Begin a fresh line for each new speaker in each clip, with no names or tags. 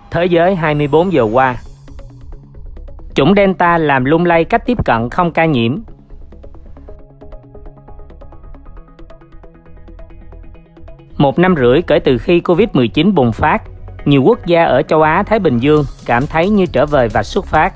Thế giới 24 giờ qua. Chủng Delta làm lung lay cách tiếp cận không ca nhiễm. Một năm rưỡi kể từ khi Covid-19 bùng phát, nhiều quốc gia ở châu Á Thái Bình Dương cảm thấy như trở về và xuất phát.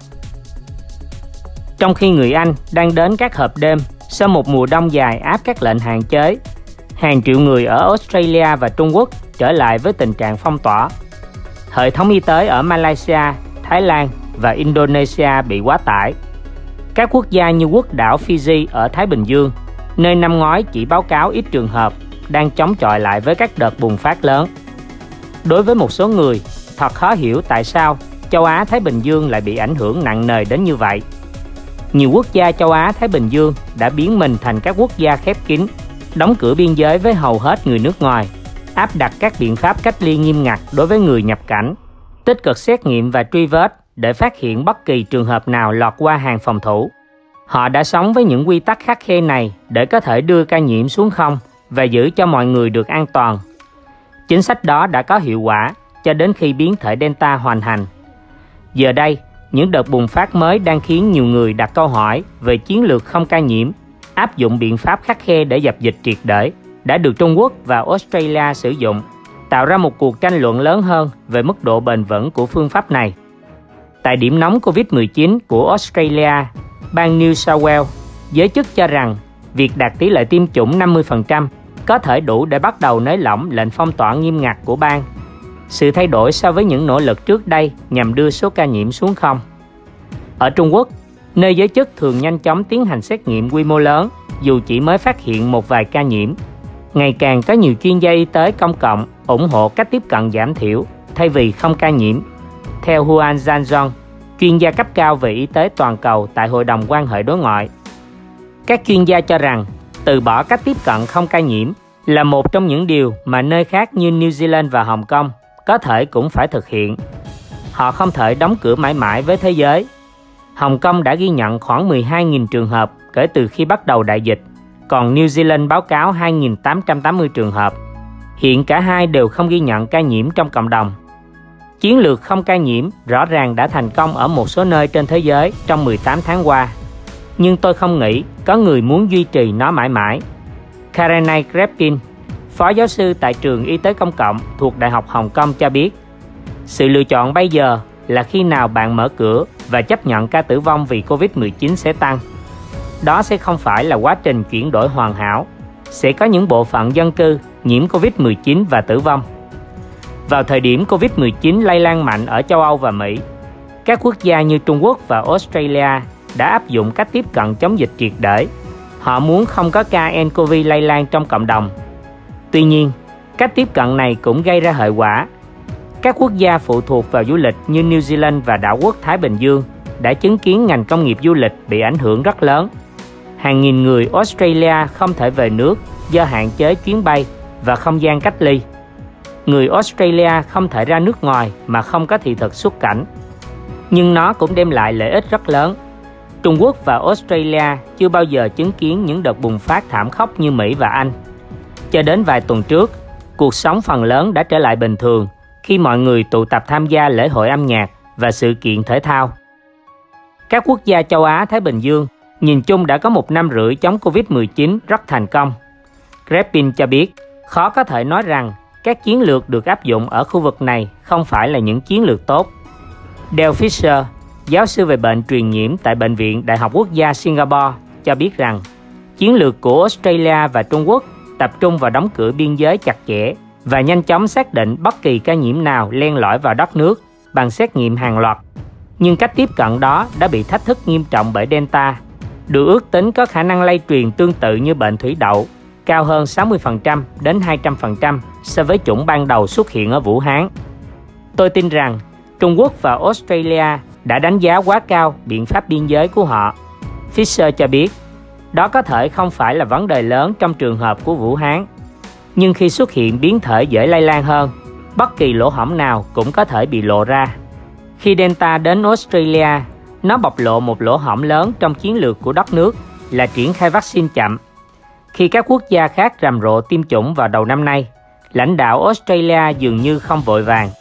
Trong khi người Anh đang đến các hộp đêm sau một mùa đông dài áp các lệnh hạn chế, hàng triệu người ở Australia và Trung Quốc trở lại với tình trạng phong tỏa. Hệ thống y tế ở Malaysia, Thái Lan và Indonesia bị quá tải. Các quốc gia như quốc đảo Fiji ở Thái Bình Dương, nơi năm ngoái chỉ báo cáo ít trường hợp, đang chống chọi lại với các đợt bùng phát lớn. Đối với một số người, thật khó hiểu tại sao châu Á Thái Bình Dương lại bị ảnh hưởng nặng nề đến như vậy. Nhiều quốc gia châu Á Thái Bình Dương đã biến mình thành các quốc gia khép kín, đóng cửa biên giới với hầu hết người nước ngoài, áp đặt các biện pháp cách ly nghiêm ngặt đối với người nhập cảnh, tích cực xét nghiệm và truy vết để phát hiện bất kỳ trường hợp nào lọt qua hàng phòng thủ. Họ đã sống với những quy tắc khắt khe này để có thể đưa ca nhiễm xuống không và giữ cho mọi người được an toàn. Chính sách đó đã có hiệu quả cho đến khi biến thể Delta hoành hành. Giờ đây, những đợt bùng phát mới đang khiến nhiều người đặt câu hỏi về chiến lược không ca nhiễm, áp dụng biện pháp khắt khe để dập dịch triệt để, đã được Trung Quốc và Australia sử dụng, tạo ra một cuộc tranh luận lớn hơn về mức độ bền vững của phương pháp này. Tại điểm nóng Covid-19 của Australia, bang New South Wales, giới chức cho rằng việc đạt tỷ lệ tiêm chủng 50% có thể đủ để bắt đầu nới lỏng lệnh phong tỏa nghiêm ngặt của bang. Sự thay đổi so với những nỗ lực trước đây nhằm đưa số ca nhiễm xuống không. Ở Trung Quốc, nơi giới chức thường nhanh chóng tiến hành xét nghiệm quy mô lớn dù chỉ mới phát hiện một vài ca nhiễm, ngày càng có nhiều chuyên gia y tế công cộng ủng hộ cách tiếp cận giảm thiểu thay vì không ca nhiễm. Theo Huan Zhang, chuyên gia cấp cao về y tế toàn cầu tại Hội đồng quan hệ đối ngoại, các chuyên gia cho rằng từ bỏ cách tiếp cận không ca nhiễm là một trong những điều mà nơi khác như New Zealand và Hồng Kông có thể cũng phải thực hiện. Họ không thể đóng cửa mãi mãi với thế giới. Hồng Kông đã ghi nhận khoảng 12.000 trường hợp kể từ khi bắt đầu đại dịch, còn New Zealand báo cáo 2.880 trường hợp. Hiện cả hai đều không ghi nhận ca nhiễm trong cộng đồng. Chiến lược không ca nhiễm rõ ràng đã thành công ở một số nơi trên thế giới trong 18 tháng qua, nhưng tôi không nghĩ có người muốn duy trì nó mãi mãi. Karenai Krepin, phó giáo sư tại trường y tế công cộng thuộc Đại học Hồng Kông cho biết, sự lựa chọn bây giờ là khi nào bạn mở cửa và chấp nhận ca tử vong vì Covid-19 sẽ tăng. Đó sẽ không phải là quá trình chuyển đổi hoàn hảo. Sẽ có những bộ phận dân cư nhiễm Covid-19 và tử vong. Vào thời điểm Covid-19 lây lan mạnh ở châu Âu và Mỹ, các quốc gia như Trung Quốc và Australia đã áp dụng cách tiếp cận chống dịch triệt để. Họ muốn không có ca nCoV lây lan trong cộng đồng. Tuy nhiên, cách tiếp cận này cũng gây ra hệ quả. Các quốc gia phụ thuộc vào du lịch như New Zealand và đảo quốc Thái Bình Dương đã chứng kiến ngành công nghiệp du lịch bị ảnh hưởng rất lớn. Hàng nghìn người Australia không thể về nước do hạn chế chuyến bay và không gian cách ly. Người Australia không thể ra nước ngoài mà không có thị thực xuất cảnh. Nhưng nó cũng đem lại lợi ích rất lớn. Trung Quốc và Australia chưa bao giờ chứng kiến những đợt bùng phát thảm khốc như Mỹ và Anh. Cho đến vài tuần trước, cuộc sống phần lớn đã trở lại bình thường khi mọi người tụ tập tham gia lễ hội âm nhạc và sự kiện thể thao. Các quốc gia châu Á Thái Bình Dương nhìn chung đã có 1 năm rưỡi chống Covid-19 rất thành công. Krepin cho biết, khó có thể nói rằng các chiến lược được áp dụng ở khu vực này không phải là những chiến lược tốt. Dale Fisher, giáo sư về bệnh truyền nhiễm tại Bệnh viện Đại học Quốc gia Singapore, cho biết rằng chiến lược của Australia và Trung Quốc tập trung vào đóng cửa biên giới chặt chẽ và nhanh chóng xác định bất kỳ ca nhiễm nào len lỏi vào đất nước bằng xét nghiệm hàng loạt. Nhưng cách tiếp cận đó đã bị thách thức nghiêm trọng bởi Delta, được ước tính có khả năng lây truyền tương tự như bệnh thủy đậu, cao hơn 60% đến 200% so với chủng ban đầu xuất hiện ở Vũ Hán. Tôi tin rằng Trung Quốc và Australia đã đánh giá quá cao biện pháp biên giới của họ. Fisher cho biết, đó có thể không phải là vấn đề lớn trong trường hợp của Vũ Hán. Nhưng khi xuất hiện biến thể dễ lây lan hơn, bất kỳ lỗ hổng nào cũng có thể bị lộ ra. Khi Delta đến Australia, nó bộc lộ một lỗ hổng lớn trong chiến lược của đất nước là triển khai vaccine chậm. Khi các quốc gia khác rầm rộ tiêm chủng vào đầu năm nay, lãnh đạo Australia dường như không vội vàng.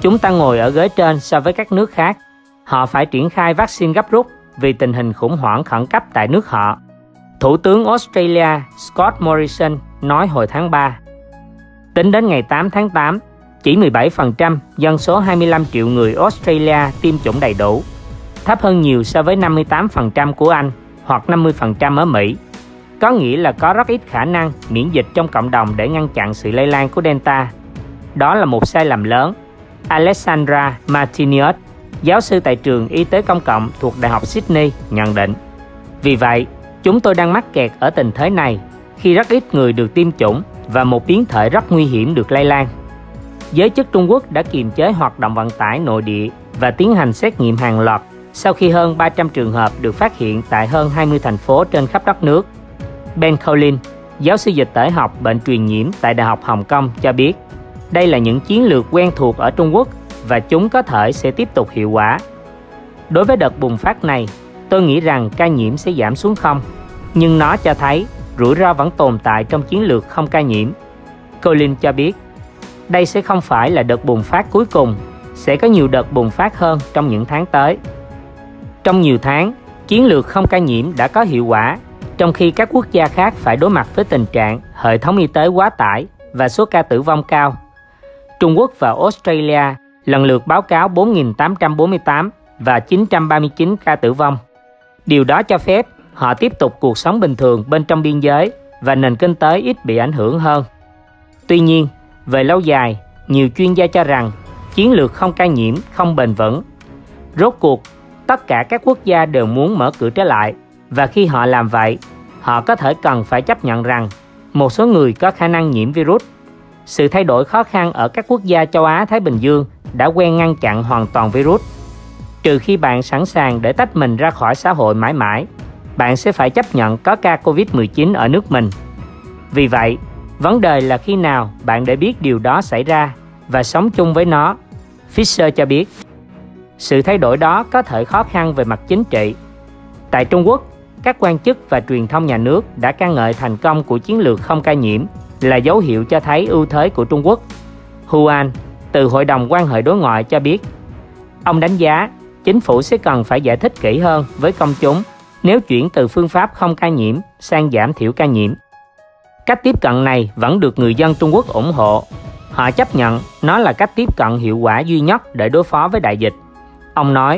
Chúng ta ngồi ở ghế trên so với các nước khác. Họ phải triển khai vaccine gấp rút vì tình hình khủng hoảng khẩn cấp tại nước họ. Thủ tướng Australia Scott Morrison nói hồi tháng 3. Tính đến ngày 8 tháng 8, chỉ 17% dân số 25 triệu người Australia tiêm chủng đầy đủ, thấp hơn nhiều so với 58% của Anh hoặc 50% ở Mỹ. Có nghĩa là có rất ít khả năng miễn dịch trong cộng đồng để ngăn chặn sự lây lan của Delta. Đó là một sai lầm lớn. Alexandra Martinez, giáo sư tại trường Y tế Công cộng thuộc Đại học Sydney, nhận định. Vì vậy, chúng tôi đang mắc kẹt ở tình thế này khi rất ít người được tiêm chủng và một biến thể rất nguy hiểm được lây lan. Giới chức Trung Quốc đã kiềm chế hoạt động vận tải nội địa và tiến hành xét nghiệm hàng loạt sau khi hơn 300 trường hợp được phát hiện tại hơn 20 thành phố trên khắp đất nước. Ben Collins, giáo sư dịch tễ học bệnh truyền nhiễm tại Đại học Hồng Kông cho biết, đây là những chiến lược quen thuộc ở Trung Quốc và chúng có thể sẽ tiếp tục hiệu quả. Đối với đợt bùng phát này, tôi nghĩ rằng ca nhiễm sẽ giảm xuống không, nhưng nó cho thấy rủi ro vẫn tồn tại trong chiến lược không ca nhiễm. Collins cho biết, đây sẽ không phải là đợt bùng phát cuối cùng, sẽ có nhiều đợt bùng phát hơn trong những tháng tới. Trong nhiều tháng, chiến lược không ca nhiễm đã có hiệu quả, trong khi các quốc gia khác phải đối mặt với tình trạng hệ thống y tế quá tải và số ca tử vong cao. Trung Quốc và Australia lần lượt báo cáo 4.848 và 939 ca tử vong. Điều đó cho phép họ tiếp tục cuộc sống bình thường bên trong biên giới và nền kinh tế ít bị ảnh hưởng hơn. Tuy nhiên, về lâu dài, nhiều chuyên gia cho rằng chiến lược không ca nhiễm không bền vững. Rốt cuộc, tất cả các quốc gia đều muốn mở cửa trở lại, và khi họ làm vậy, họ có thể cần phải chấp nhận rằng một số người có khả năng nhiễm virus. Sự thay đổi khó khăn ở các quốc gia châu Á-Thái Bình Dương đã quen ngăn chặn hoàn toàn virus. Trừ khi bạn sẵn sàng để tách mình ra khỏi xã hội mãi mãi, bạn sẽ phải chấp nhận có ca Covid-19 ở nước mình. Vì vậy, vấn đề là khi nào bạn để biết điều đó xảy ra và sống chung với nó. Fisher cho biết, sự thay đổi đó có thể khó khăn về mặt chính trị. Tại Trung Quốc, các quan chức và truyền thông nhà nước đã ca ngợi thành công của chiến lược không ca nhiễm là dấu hiệu cho thấy ưu thế của Trung Quốc. Huan, từ Hội đồng quan hệ đối ngoại cho biết, ông đánh giá chính phủ sẽ cần phải giải thích kỹ hơn với công chúng nếu chuyển từ phương pháp không ca nhiễm sang giảm thiểu ca nhiễm. Cách tiếp cận này vẫn được người dân Trung Quốc ủng hộ. Họ chấp nhận nó là cách tiếp cận hiệu quả duy nhất để đối phó với đại dịch. Ông nói,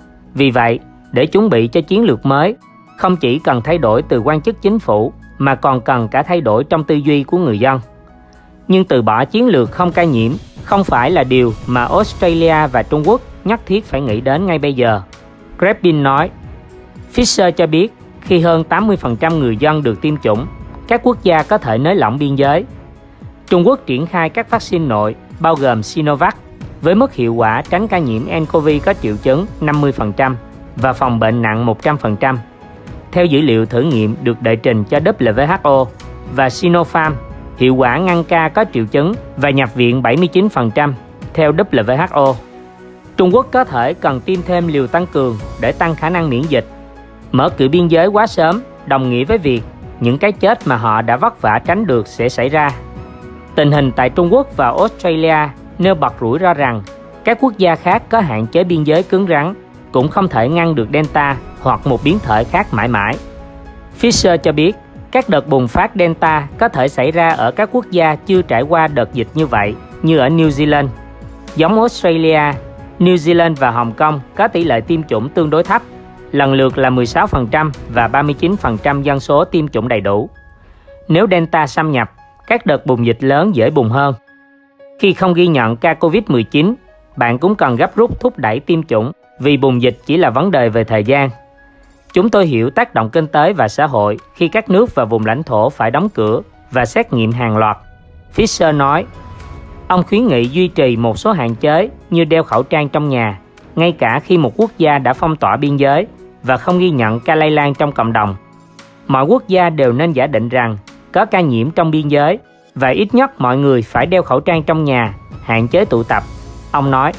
vì vậy, để chuẩn bị cho chiến lược mới, không chỉ cần thay đổi từ quan chức chính phủ, mà còn cần cả thay đổi trong tư duy của người dân. Nhưng từ bỏ chiến lược không ca nhiễm không phải là điều mà Australia và Trung Quốc nhất thiết phải nghĩ đến ngay bây giờ. Grebin nói. Fisher cho biết, khi hơn 80% người dân được tiêm chủng, các quốc gia có thể nới lỏng biên giới. Trung Quốc triển khai các vaccine nội, bao gồm Sinovac, với mức hiệu quả tránh ca nhiễm nCoV có triệu chứng 50% và phòng bệnh nặng 100%. Theo dữ liệu thử nghiệm được đệ trình cho WHO, và Sinopharm, hiệu quả ngăn ca có triệu chứng và nhập viện 79% theo WHO. Trung Quốc có thể cần tiêm thêm liều tăng cường để tăng khả năng miễn dịch. Mở cửa biên giới quá sớm đồng nghĩa với việc những cái chết mà họ đã vất vả tránh được sẽ xảy ra. Tình hình tại Trung Quốc và Australia nêu bật rủi ro rằng các quốc gia khác có hạn chế biên giới cứng rắn cũng không thể ngăn được Delta hoặc một biến thể khác mãi mãi. Fisher cho biết, các đợt bùng phát Delta có thể xảy ra ở các quốc gia chưa trải qua đợt dịch như vậy, như ở New Zealand. Giống Australia, New Zealand và Hồng Kông có tỷ lệ tiêm chủng tương đối thấp, lần lượt là 16% và 39% dân số tiêm chủng đầy đủ. Nếu Delta xâm nhập, các đợt bùng dịch lớn dễ bùng hơn. Khi không ghi nhận ca Covid-19, bạn cũng cần gấp rút thúc đẩy tiêm chủng vì bùng dịch chỉ là vấn đề về thời gian. Chúng tôi hiểu tác động kinh tế và xã hội khi các nước và vùng lãnh thổ phải đóng cửa và xét nghiệm hàng loạt. Fisher nói, ông khuyến nghị duy trì một số hạn chế như đeo khẩu trang trong nhà, ngay cả khi một quốc gia đã phong tỏa biên giới và không ghi nhận ca lây lan trong cộng đồng. Mọi quốc gia đều nên giả định rằng có ca nhiễm trong biên giới và ít nhất mọi người phải đeo khẩu trang trong nhà, hạn chế tụ tập. Ông nói,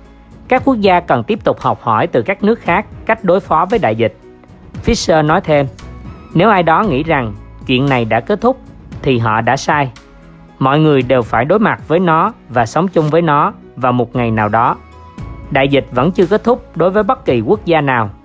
các quốc gia cần tiếp tục học hỏi từ các nước khác cách đối phó với đại dịch. Fisher nói thêm, nếu ai đó nghĩ rằng chuyện này đã kết thúc thì họ đã sai. Mọi người đều phải đối mặt với nó và sống chung với nó vào một ngày nào đó. Đại dịch vẫn chưa kết thúc đối với bất kỳ quốc gia nào,